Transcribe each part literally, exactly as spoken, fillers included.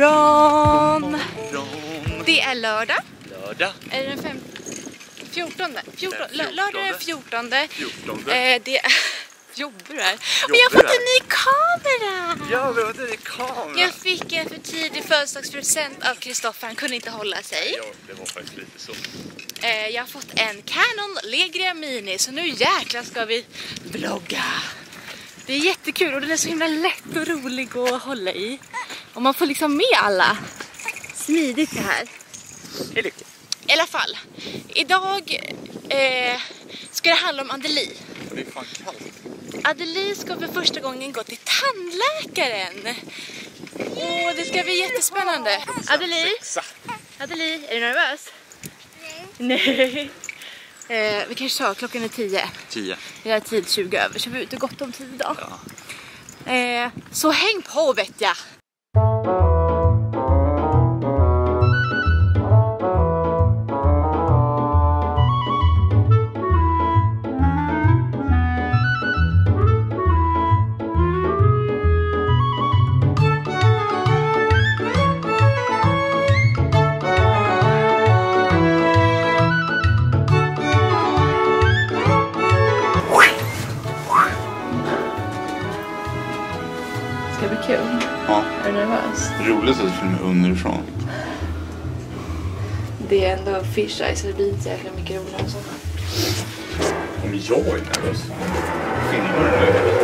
morgon. God morgon. Det är lördag. Lördag. Är det den fem... fjortonde? fjortonde. fjortonde. Lördag den fjortonde. fjortonde. Eh, det är... Jobbar här. Och jag har fått en ny kamera. Ja, vi har fått en ny kamera. Jag fick en för tidig födelsedagspresent av Kristoffer. Han kunde inte hålla sig. Ja, det var faktiskt lite så. Eh, jag har fått en Canon Legria Mini. Så nu jäklar ska vi vlogga. Det är jättekul och den är så himla lätt och rolig att hålla i. Och man får liksom med alla. Smidigt det här. Det är lycka. I alla fall, idag eh, ska det handla om Adelie. Det är fan kallt. Adelie ska för första gången gå till tandläkaren. Åh, det ska bli jättespännande. Adelie, Adelie, är du nervös? Nej. Nej. Eh, vi kanske sa klockan är tio. Tio. Vi har tid tjugo över, så vi är ute gott om tid idag. Ja. Eh, så häng på, vet jag. Det blir kul. Ja. Är du nervös? Roligt att filma underifrån. Det är ändå fish eye så det blir inte så jäkla mycket roligare än så. Om jag är nervös. Filmar du nu?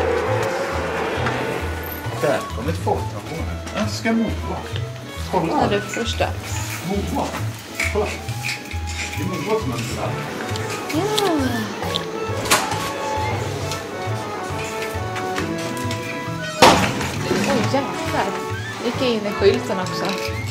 Välkommen till folkpensionen. Jag ska mova. Kolla. Vad är det för första? Mova. Kolla. Det är mova som en sån. Ja. Oj, jäklar. Gick jag in i skylten också.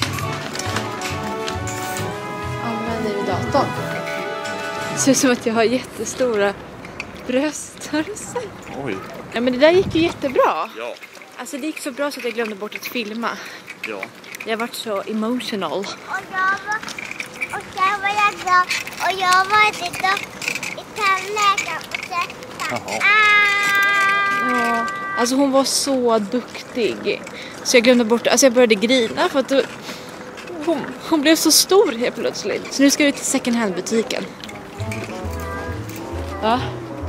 Använder vi datorn. Det ser ut som att jag har jättestora bröst. Har du sett? Oj. Ja, men det där gick ju jättebra. Ja. Alltså det gick så bra så att jag glömde bort att filma. Ja. Jag har varit så emotional. Och jag var, och sen var jag glad. Och jag var inte då i tandläkaren. Och sen, Jaha. ah! Ja, alltså hon var så duktig. Så jag glömde bort, alltså jag började grina för att det, hon, hon blev så stor helt plötsligt. Så nu ska vi till second hand butiken. Ja.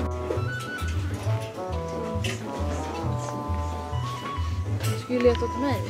Du skulle leta åt mig.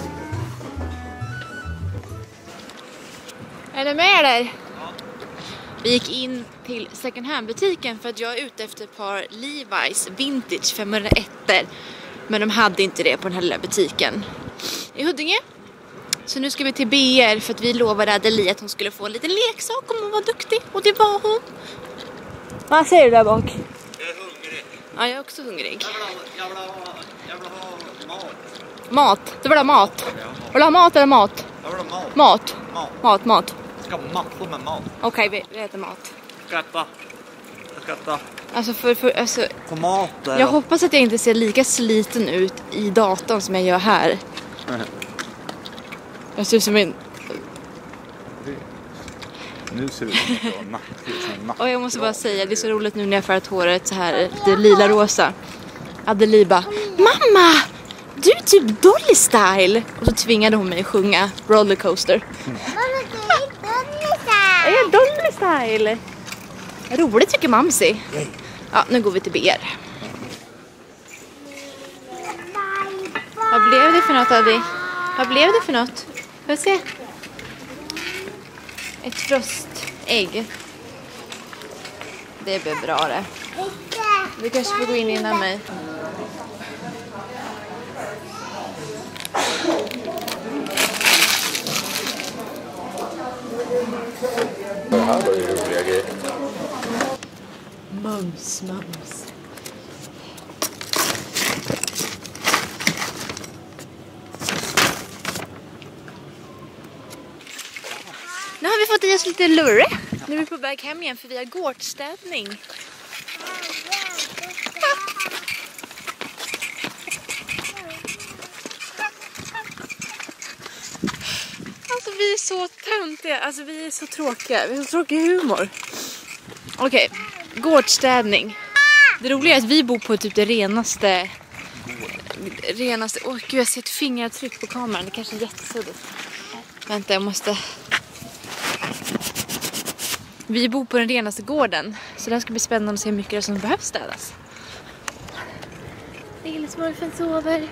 Är det med där? Vi gick in till second hand butiken för att jag är ute efter ett par Levi's Vintage femhundraett. Men de hade inte det på den här lilla butiken i Huddinge. Så nu ska vi till B R för att vi lovade Adelie att hon skulle få en liten leksak om hon var duktig. Och det var hon. Vad säger du där bak? Jag är hungrig. Ja, jag är också hungrig. Jag vill ha, jag vill ha, jag vill ha mat. Mat? Du vill ha mat? Vill du ha mat eller mat? Jag vill ha mat. Mat? Mat. Mat, mat. Jag ska ha massor med mat. Okej, vi, vi äter mat. Jag ska äta. Jag ska äta Alltså, för, för, alltså, tomater. jag hoppas att jag inte ser lika sliten ut i datorn som jag gör här. Jag ser ut som en... Nu ser det ut som att jag har nack. Och jag måste bara säga, det är så roligt nu när jag färgat håret så här, det lila-rosa. Adelie bara, mamma! Du är typ Dolly Style! Och så tvingade hon mig att sjunga Rollercoaster. Mamma, det är Dolly Är jag Dolly Style? Roligt tycker Mamsi. Ja, nu går vi till B R. Vad blev det för något, Adi? Vad blev det för något? Får jag se? Ett frostägg. Det blir bra det. Du kanske får gå in innan mig. Det här var ju roliga grejer. Mums, mums. Nu har vi fått i oss lite lurre. Nu är vi på väg hem igen för vi har gårdsstädning. Alltså vi är så töntiga, alltså vi är så tråkiga, vi har så tråkig humor. Okej, gårdsstädning. Det roliga är att vi bor på typ det renaste renaste... Åh gud, jag ser ett fingeravtryck på kameran. Det kanske är jättesuddigt. Vänta, jag måste... Vi bor på den renaste gården. Så det här ska bli spännande att se hur mycket det som behövs städas. Lillesmorfen sover.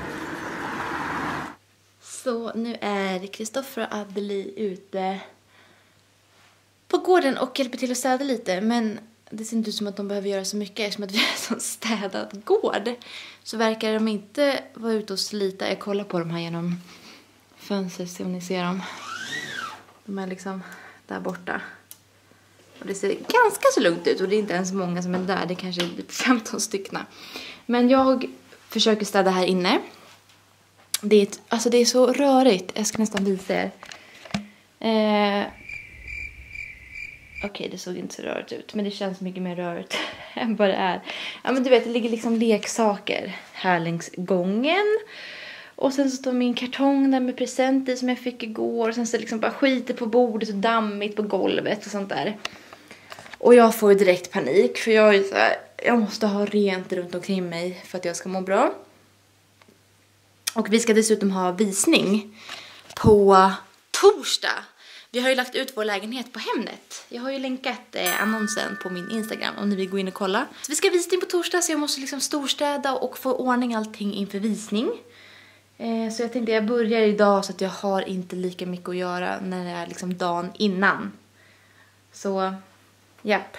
Så nu är Kristoffer och Adelie ute på gården och hjälper till att städa lite. Men det ser inte ut som att de behöver göra så mycket eftersom att vi är en sån städad gård. Så verkar de inte vara ute och slita. Jag kollar på dem här genom fönstret, se om ni ser dem. De är liksom där borta. Och det ser ganska så lugnt ut och det är inte ens många som är där. Det kanske är femton styckna. Men jag försöker städa här inne. Det är, ett, alltså det är så rörigt. Jag ska nästan visa er. Eh, Okej, okay, det såg inte så rörigt ut. Men det känns mycket mer rörigt än vad det är. Ja, men du vet, det ligger liksom leksaker här längs gången. Och sen så står min kartong där med presenter som jag fick igår. Och sen så liksom bara skiter på bordet och dammigt på golvet och sånt där. Och jag får ju direkt panik. För jag är så här, jag måste ha rent runt omkring mig för att jag ska må bra. Och vi ska dessutom ha visning på torsdag. Vi har ju lagt ut vår lägenhet på Hemnet. Jag har ju länkat eh, annonsen på min Instagram om ni vill gå in och kolla. Så vi ska ha visning på torsdag så jag måste liksom storstäda och få ordning allting inför visning. Eh, så jag tänkte jag börjar idag så att jag har inte lika mycket att göra när det är liksom dagen innan. Så, japp.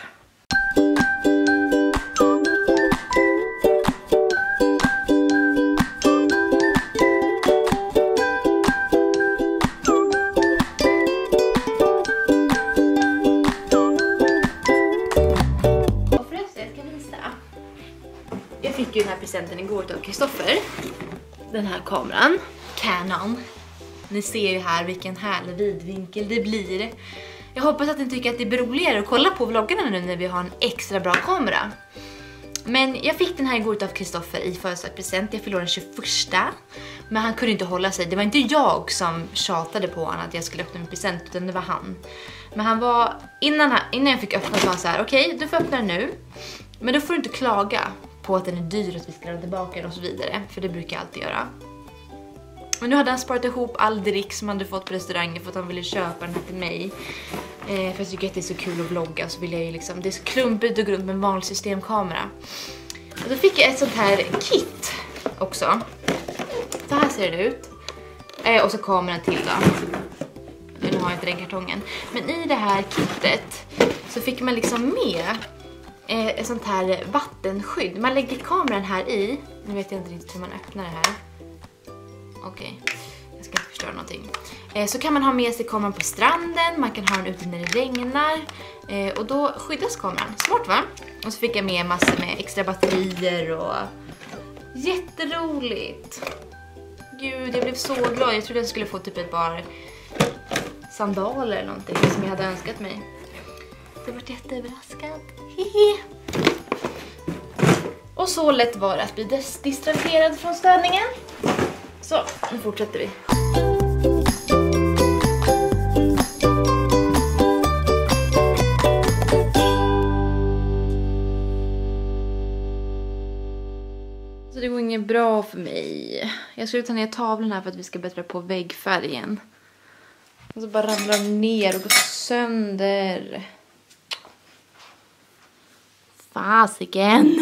Jag fick ju den här presenten igår av Kristoffer. Den här kameran. Canon. Ni ser ju här vilken härlig vidvinkel det blir. Jag hoppas att ni tycker att det är roligare att kolla på vloggarna nu när vi har en extra bra kamera. Men jag fick den här igår av Kristoffer i födelsedagspresent. Jag förlorade den tjugoförsta. Men han kunde inte hålla sig. Det var inte jag som tjatade på honom att jag skulle öppna min present, utan det var han. Men han var, innan, han, innan jag fick öppna så var han så här: okej, okay, du får öppna den nu. Men då får du inte klaga på att den är dyr, att vi ska lämna tillbaka den och så vidare. För det brukar jag alltid göra. Men nu hade han sparat ihop all dricks som han hade fått på restaurangen för att han ville köpa den här till mig. Eh, för jag tycker att det är så kul att vlogga, så vill jag ju liksom, det är så klumpigt och grunt med en vanlig systemkamera. Och då fick jag ett sånt här kit också. Så här ser det ut. Eh, och så kameran till då. Nu har jag inte den kartongen. Men i det här kittet så fick man liksom med eh, ett sånt här vattenskydd. Man lägger kameran här i. Nu vet jag inte riktigt hur man öppnar det här. Okej, okay. Jag ska inte förstöra någonting. Eh, så kan man ha med sig kameran på stranden. Man kan ha den ute när det regnar. Eh, och då skyddas kameran. Smart, va? Och så fick jag med massor med extra batterier och... Jätteroligt! Gud, jag blev så glad. Jag trodde jag skulle få typ ett par sandaler eller någonting som jag hade önskat mig. Jag var jätteöverraskad. Hihi. Och så lätt var det att bli distraherad från städningen. Så, nu fortsätter vi. Så det går inget bra för mig. Jag skulle ta ner tavlan här för att vi ska bättra på väggfärgen. Och så bara ramlar de ner och går sönder. Fasiken.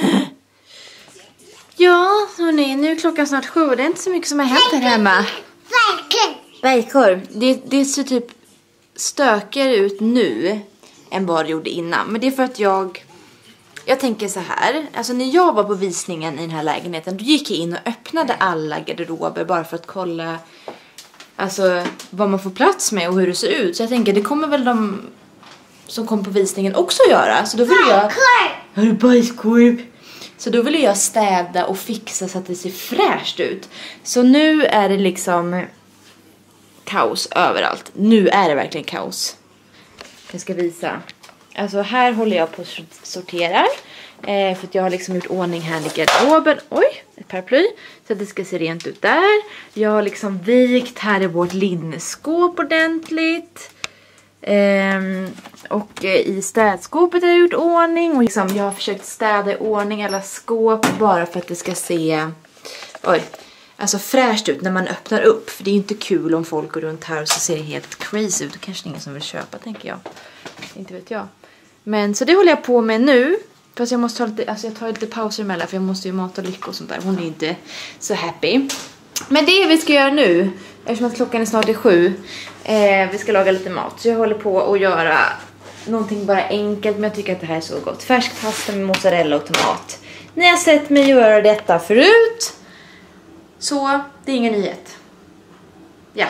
Ja, hörni, nu är klockan snart sju och det är inte så mycket som har hänt här hemma. Bergkorv. Det, det ser typ stökigare ut nu än vad det gjorde innan. Men det är för att jag... Jag tänker så här. Alltså när jag var på visningen i den här lägenheten, då gick jag in och öppnade alla garderober bara för att kolla... Alltså vad man får plats med och hur det ser ut. Så jag tänker, det kommer väl de som kom på visningen också göra. Så då vill jag... Har du bajskorv? Så då vill jag städa och fixa så att det ser fräscht ut. Så nu är det liksom kaos överallt. Nu är det verkligen kaos. Jag ska visa. Alltså här håller jag på att sortera. Eh, för att jag har liksom gjort ordning här i garderoben. Oj, ett paraply. Så att det ska se rent ut där. Jag har liksom vikt här i vårt linneskåp ordentligt. Um, och uh, i städskåpet har jag gjort ordning och liksom, jag har försökt städa i ordning alla skåp bara för att det ska se oj, alltså fräscht ut när man öppnar upp. För det är inte kul om folk går runt här och så ser det helt crazy ut. Då kanske det är ingen som vill köpa, tänker jag. Inte vet jag. Men så det håller jag på med nu. Fast jag måste ta lite, alltså jag tar lite pauser emellan för jag måste ju mata Lycka och sånt där. Hon är inte så happy. Men det vi ska göra nu, eftersom att klockan är snart är sju. Eh, vi ska laga lite mat. Så jag håller på att göra någonting bara enkelt, men jag tycker att det här är så gott. Färsk pasta med mozzarella och tomat. Ni har sett mig göra detta förut. Så det är ingen nyhet. Ja.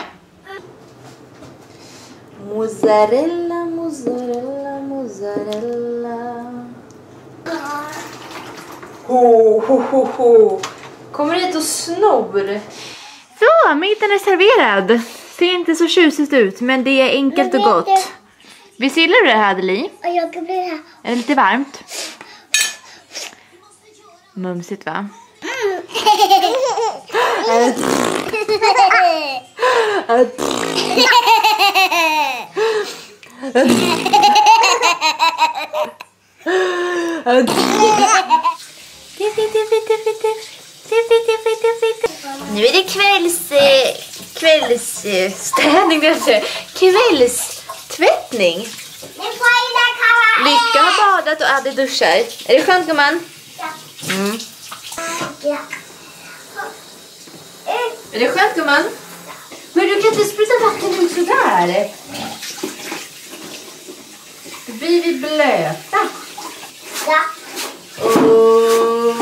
Mozzarella, mozzarella, mozzarella. Ho, ho, ho, ho. Kommer hit och snor. Så, middagen är serverad. Ser inte så tjusigt ut, men det är enkelt och gott. Visst gillar du det här, Adelie? Och jag blir här. Är det lite varmt? Mumsigt, va? Nu är det kvälls kvällsstädning, kvällstvättning. Lycka har badat och Adde duschar. Är det skönt, gumman? Ja. Mm. Ja. Är det skönt, gumman? Men du kan inte spruta vatten ut sådär. Då blir vi blöta. Ja. Och...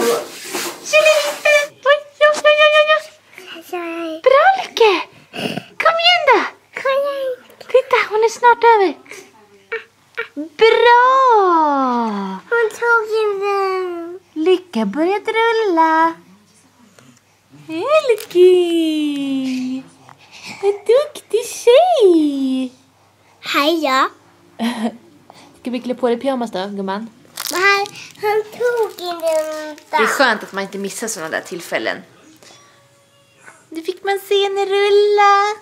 Bra, Lycke! Kom igen då! Titta, hon är snart över. Bra! Hon tog in den. Lycka börjat rulla. Hej, Lycke! Vad duktig tjej! Hej, ja. Ska vi klä på dig pyjamas då, gumman? Men han, han tog in den. Det är skönt att man inte missar sådana där tillfällen. Nu fick man se henne rulla.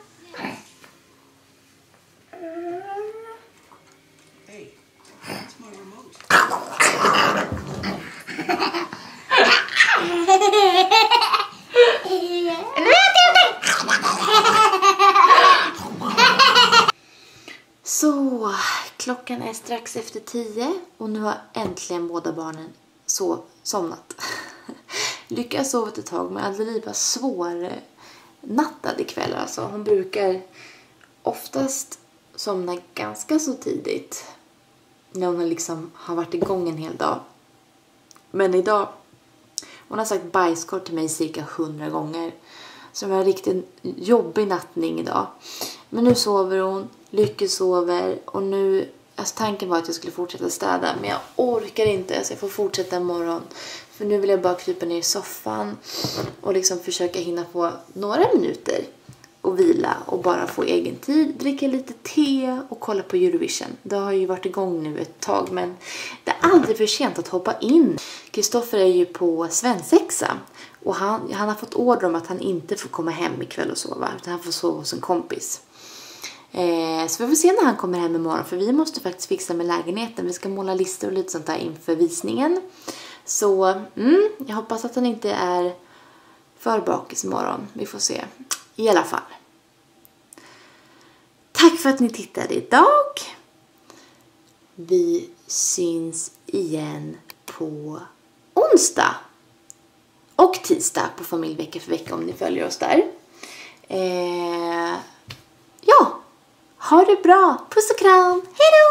Så, klockan är strax efter tio och nu har äntligen båda barnen sov, somnat. Lycka har sovit ett tag, men Adelie var svår nattad ikväll. Alltså. Hon brukar oftast somna ganska så tidigt när hon liksom har varit igång en hel dag. Men idag, hon har sagt bajskorv till mig cirka hundra gånger. Så det var en riktigt jobbig nattning idag. Men nu sover hon, Lycka sover och nu, alltså tanken var att jag skulle fortsätta städa, men jag orkar inte så jag får fortsätta imorgon. För nu vill jag bara krypa ner i soffan och liksom försöka hinna få några minuter och vila och bara få egen tid, dricka lite te och kolla på Eurovision. Det har ju varit igång nu ett tag, men det är aldrig för sent att hoppa in. Kristoffer är ju på svensexa och han, han har fått order om att han inte får komma hem ikväll och sova, utan han får sova hos en kompis. Eh, så vi får se när han kommer hem imorgon, för vi måste faktiskt fixa med lägenheten. Vi ska måla listor och lite sånt där inför visningen. Så mm, jag hoppas att han inte är för bakis imorgon. Vi får se. I alla fall. Tack för att ni tittade idag. Vi syns igen på onsdag. Och tisdag på Familjevecka för vecka om ni följer oss där. Eh, ja, ha det bra. Puss och kram. Hej då!